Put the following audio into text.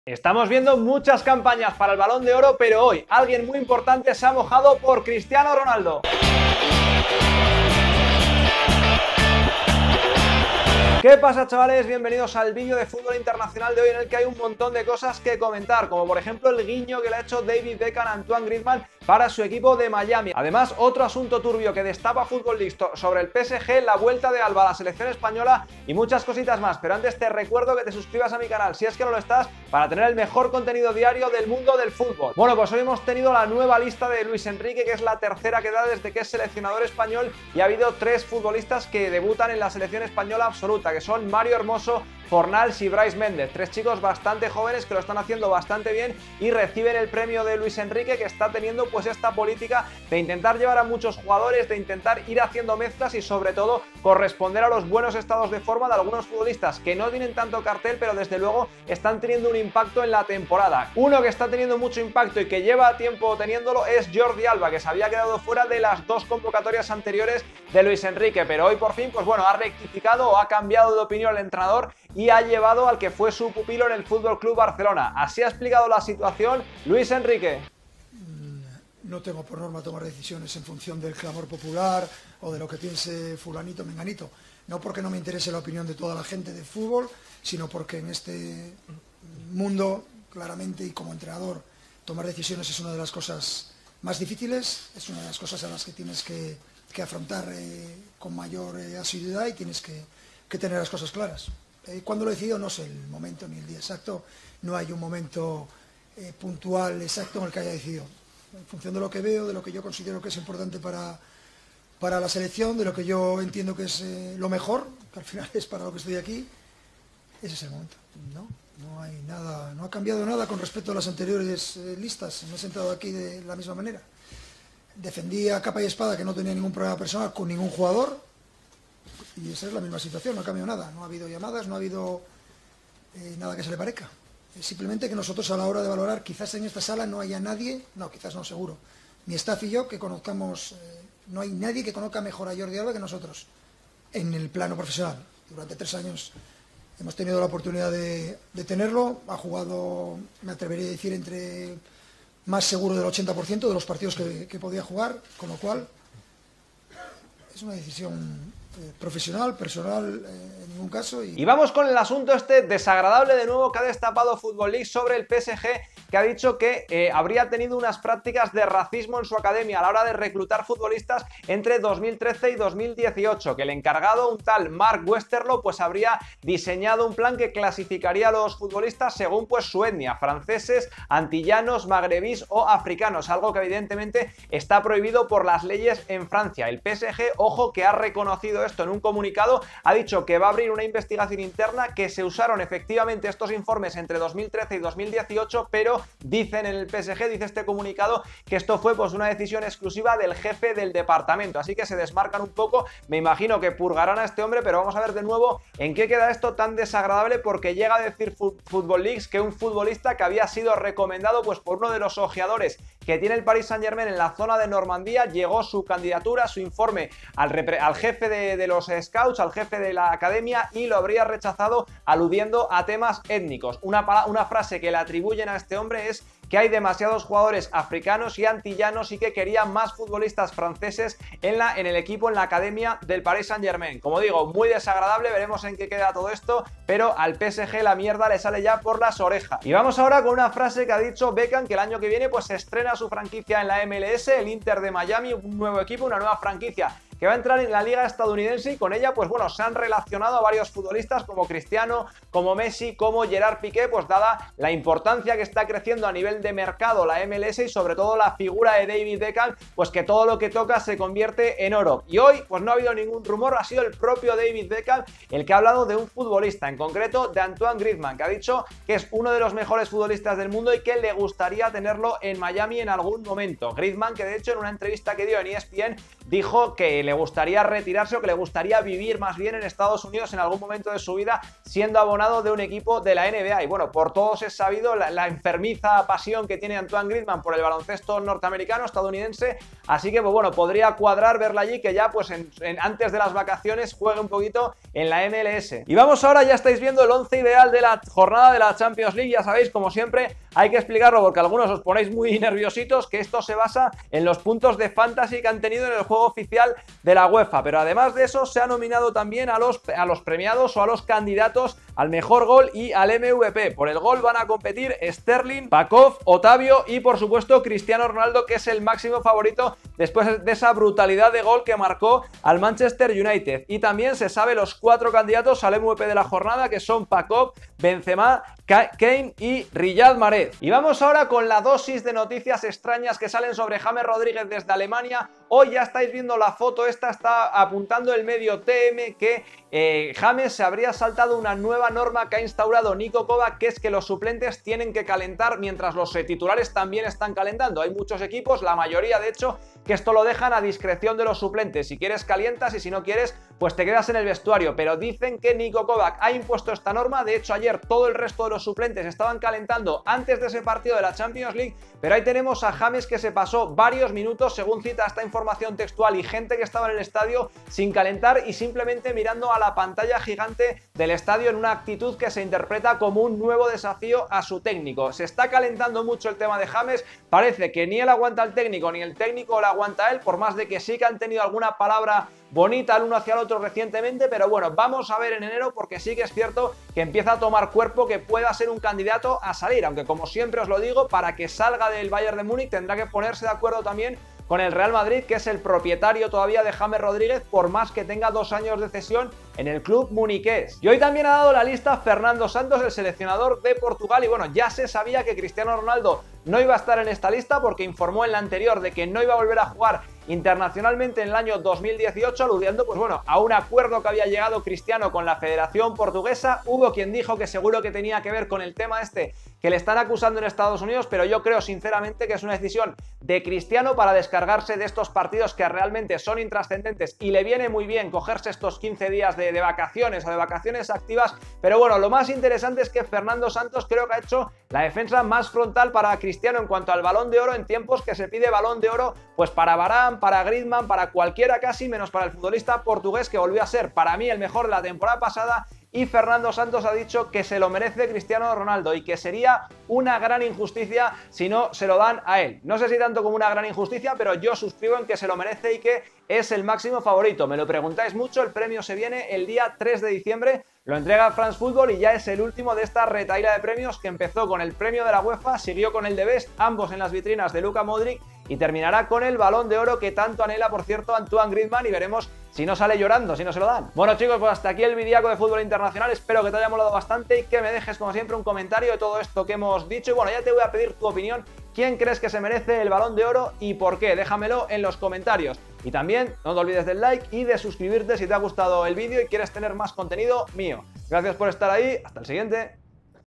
Estamos viendo muchas campañas para el Balón de Oro, pero hoy alguien muy importante se ha mojado por Cristiano Ronaldo. ¿Qué pasa, chavales? Bienvenidos al vídeo de fútbol internacional de hoy, en el que hay un montón de cosas que comentar, como por ejemplo el guiño que le ha hecho David Beckham a Antoine Griezmann para su equipo de Miami. Además, otro asunto turbio que destapa Fútbol League sobre el PSG, la vuelta de Alba a la selección española y muchas cositas más. Pero antes te recuerdo que te suscribas a mi canal, si es que no lo estás, para tener el mejor contenido diario del mundo del fútbol. Bueno, pues hoy hemos tenido la nueva lista de Luis Enrique, que es la tercera que da desde que es seleccionador español, y ha habido tres futbolistas que debutan en la selección española absoluta, que son Mario Hermoso, Fornals y Brais Méndez, tres chicos bastante jóvenes que lo están haciendo bastante bien y reciben el premio de Luis Enrique, que está teniendo pues esta política de intentar llevar a muchos jugadores, de intentar ir haciendo mezclas y sobre todo corresponder a los buenos estados de forma de algunos futbolistas que no tienen tanto cartel, pero desde luego están teniendo un impacto en la temporada. Uno que está teniendo mucho impacto y que lleva tiempo teniéndolo es Jordi Alba, que se había quedado fuera de las dos convocatorias anteriores de Luis Enrique, pero hoy por fin pues bueno, ha rectificado o ha cambiado de opinión el entrenador y ha llevado al que fue su pupilo en el FC Barcelona. Así ha explicado la situación Luis Enrique. No tengo por norma tomar decisiones en función del clamor popular o de lo que piense fulanito, menganito. No porque no me interese la opinión de toda la gente de fútbol, sino porque en este mundo, claramente, y como entrenador, tomar decisiones es una de las cosas más difíciles, es una de las cosas a las que tienes que afrontar con mayor asiduidad y tienes que tener las cosas claras. Cuando lo he decidido no sé el momento ni el día exacto, no hay un momento puntual exacto en el que haya decidido. En función de lo que veo, de lo que yo considero que es importante para la selección, de lo que yo entiendo que es lo mejor, que al final es para lo que estoy aquí, ese es el momento. No hay nada, no ha cambiado nada con respecto a las anteriores listas. Me he sentado aquí de la misma manera. Defendí a capa y espada que no tenía ningún problema personal con ningún jugador. Y esa es la misma situación, no ha cambiado nada, no ha habido llamadas, no ha habido nada que se le parezca. Es simplemente que nosotros a la hora de valorar, quizás en esta sala no haya nadie, no, quizás no, seguro, mi staff y yo que conozcamos, no hay nadie que conozca mejor a Jordi Alba que nosotros en el plano profesional. Durante 3 años hemos tenido la oportunidad de tenerlo, ha jugado, me atrevería a decir, entre más seguro del 80% de los partidos que podía jugar, con lo cual es una decisión profesional, personal, en ningún caso. Y vamos con el asunto este desagradable de nuevo que ha destapado Fútbol League sobre el PSG, que ha dicho que habría tenido unas prácticas de racismo en su academia a la hora de reclutar futbolistas entre 2013 y 2018, que el encargado, un tal Mark Westerlo, pues habría diseñado un plan que clasificaría a los futbolistas según pues su etnia, franceses, antillanos, magrebís o africanos, algo que evidentemente está prohibido por las leyes en Francia. El PSG, ojo, que ha reconocido esto en un comunicado, ha dicho que va a abrir una investigación interna, que se usaron efectivamente estos informes entre 2013 y 2018, pero dicen en el PSG, dice este comunicado, que esto fue pues una decisión exclusiva del jefe del departamento, así que se desmarcan un poco. Me imagino que purgarán a este hombre, pero vamos a ver de nuevo en qué queda esto tan desagradable, porque llega a decir Fútbol League que un futbolista que había sido recomendado pues por uno de los ojeadores que tiene el Paris Saint-Germain en la zona de Normandía, llegó su candidatura, su informe al jefe de los scouts, al jefe de la academia, y lo habría rechazado aludiendo a temas étnicos. Una frase que le atribuyen a este hombre es que hay demasiados jugadores africanos y antillanos y que quería más futbolistas franceses en el equipo, en la academia del Paris Saint-Germain. Como digo, muy desagradable, veremos en qué queda todo esto, pero al PSG la mierda le sale ya por las orejas. Y vamos ahora con una frase que ha dicho Beckham, que el año que viene pues se estrena su franquicia en la MLS, el Inter de Miami, un nuevo equipo, una nueva franquicia que va a entrar en la liga estadounidense, y con ella pues bueno, se han relacionado a varios futbolistas como Cristiano, como Messi, como Gerard Piqué, pues dada la importancia que está creciendo a nivel de mercado la MLS y sobre todo la figura de David Beckham, pues que todo lo que toca se convierte en oro. Y hoy pues no ha habido ningún rumor, ha sido el propio David Beckham el que ha hablado de un futbolista, en concreto de Antoine Griezmann, que ha dicho que es uno de los mejores futbolistas del mundo y que le gustaría tenerlo en Miami en algún momento. Griezmann, que de hecho en una entrevista que dio en ESPN dijo que le le gustaría retirarse o que le gustaría vivir más bien en Estados Unidos en algún momento de su vida siendo abonado de un equipo de la NBA. Y bueno, por todos es sabido la enfermiza pasión que tiene Antoine Griezmann por el baloncesto norteamericano, estadounidense, así que pues bueno, podría cuadrar verla allí, que ya pues antes de las vacaciones juegue un poquito en la MLS. Y vamos ahora, ya estáis viendo el 11 ideal de la jornada de la Champions League. Ya sabéis, como siempre, hay que explicarlo porque algunos os ponéis muy nerviositos, que esto se basa en los puntos de fantasy que han tenido en el juego oficial de la UEFA, pero además de eso se ha nominado también a los premiados o a los candidatos al mejor gol y al MVP. Por el gol van a competir Sterling, Pakov, Otavio y por supuesto Cristiano Ronaldo, que es el máximo favorito después de esa brutalidad de gol que marcó al Manchester United. Y también se sabe los 4 candidatos al MVP de la jornada, que son Pakov, Benzema, Kane y Riyad Mahrez. Y vamos ahora con la dosis de noticias extrañas que salen sobre James Rodríguez desde Alemania. Hoy ya estáis viendo la foto, esta está apuntando el medio TM que James se habría saltado una nueva norma que ha instaurado Niko Kovac, que es que los suplentes tienen que calentar mientras los titulares también están calentando. Hay muchos equipos, la mayoría de hecho, que esto lo dejan a discreción de los suplentes. Si quieres calientas y si no quieres pues te quedas en el vestuario, pero dicen que Niko Kovac ha impuesto esta norma. De hecho, ayer todo el resto de los suplentes estaban calentando antes de ese partido de la Champions League, pero ahí tenemos a James que se pasó varios minutos, según cita esta información textual, y gente que estaba en el estadio sin calentar y simplemente mirando a la pantalla gigante del estadio en una actitud que se interpreta como un nuevo desafío a su técnico. Se está calentando mucho el tema de James, parece que ni él aguanta al técnico ni el técnico le aguanta a él, por más de que sí que han tenido alguna palabra bonita el uno hacia el otro recientemente, pero bueno, vamos a ver en enero, porque sí que es cierto que empieza a tomar cuerpo que pueda ser un candidato a salir, aunque como siempre os lo digo, para que salga del Bayern de Múnich tendrá que ponerse de acuerdo también con el Real Madrid, que es el propietario todavía de James Rodríguez, por más que tenga 2 años de cesión en el club muniqués. Y hoy también ha dado la lista Fernando Santos, el seleccionador de Portugal, y bueno, ya se sabía que Cristiano Ronaldo no iba a estar en esta lista porque informó en la anterior de que no iba a volver a jugar internacionalmente en el año 2018, aludiendo pues bueno, a un acuerdo que había llegado Cristiano con la Federación Portuguesa. Hubo quien dijo que seguro que tenía que ver con el tema este que le están acusando en Estados Unidos, pero yo creo sinceramente que es una decisión de Cristiano para descargarse de estos partidos que realmente son intrascendentes, y le viene muy bien cogerse estos 15 días de vacaciones o de vacaciones activas. Pero bueno, lo más interesante es que Fernando Santos creo que ha hecho la defensa más frontal para Cristiano en cuanto al Balón de Oro, en tiempos que se pide Balón de Oro pues para Varane, para Griezmann, para cualquiera casi, menos para el futbolista portugués que volvió a ser para mí el mejor de la temporada pasada. Y Fernando Santos ha dicho que se lo merece Cristiano Ronaldo y que sería una gran injusticia si no se lo dan a él. No sé si tanto como una gran injusticia, pero yo suscribo en que se lo merece y que es el máximo favorito. Me lo preguntáis mucho, el premio se viene el día 3 de diciembre, lo entrega France Football y ya es el último de esta retahíla de premios que empezó con el premio de la UEFA, siguió con el de Best, ambos en las vitrinas de Luka Modric, y terminará con el Balón de Oro que tanto anhela, por cierto, Antoine Griezmann, y veremos si no sale llorando, si no se lo dan. Bueno chicos, pues hasta aquí el videaco de fútbol internacional, espero que te haya molado bastante y que me dejes como siempre un comentario de todo esto que hemos dicho. Y bueno, ya te voy a pedir tu opinión, ¿quién crees que se merece el Balón de Oro y por qué? Déjamelo en los comentarios. Y también no te olvides del like y de suscribirte si te ha gustado el vídeo y quieres tener más contenido mío. Gracias por estar ahí, hasta el siguiente.